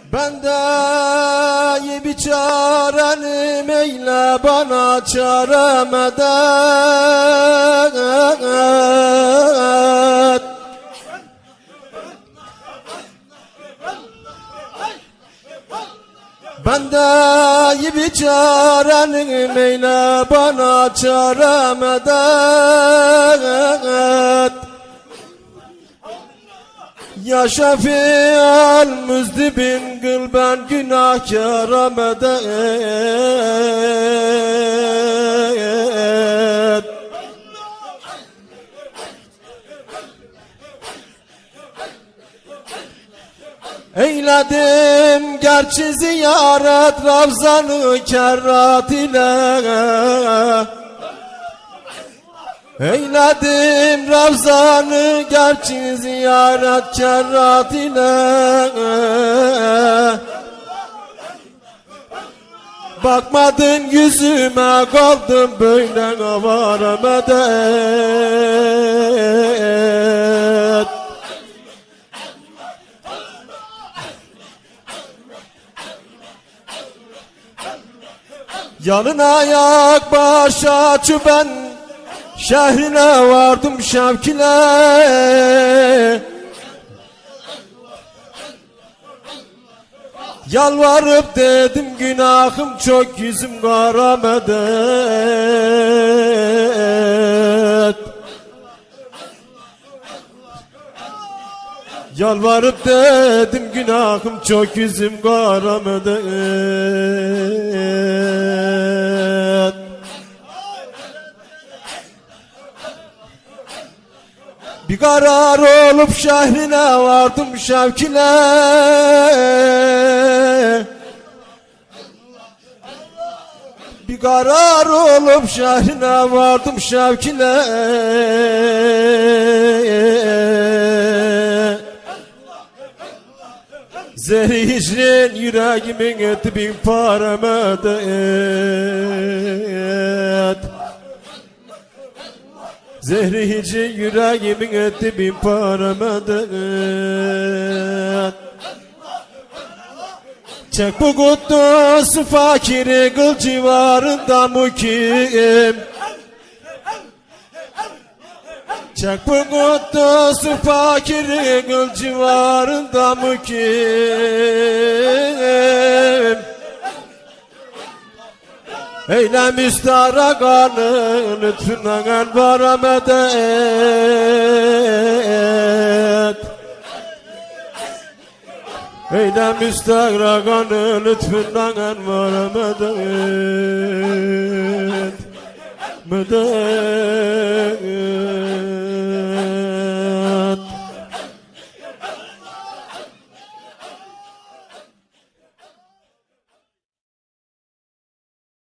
Ben de bir çarenim eyle bana çare medet. Ben de bir çarenim eyle bana çare medet. Ya Şefi'al müzdibin kıl ben günahkâra medet. Eyledim gerçi ziyaret Ravzan-ı Kerrat ile. Eyledim Ravzan'ı gerçi ziyaret kerrat ile. Bakmadın yüzüme kaldım böyle avara medet. Yalın ayak baş açı ben şehrine vardım şevk ile. Yalvarıp dedim günahım çok yüzüm kara medet. Yalvarıp dedim günahım çok yüzüm kara medet. Bir karar olup şehrine vardım şevk ile. Bir karar olup şehrine vardım şevk ile. Zehri hicrin yüreğimin eti bin para medet. Zehri hicrin yüreğimin eti bin para medet. Çek bu kuddusu fakiri kıl civarında mukim. Çek bu kuddusu fakiri kıl civarında mukim. Eyle müstarakanı lütfünden envara medet. Eyle müstarakanı lütfünden envara medet. Medet.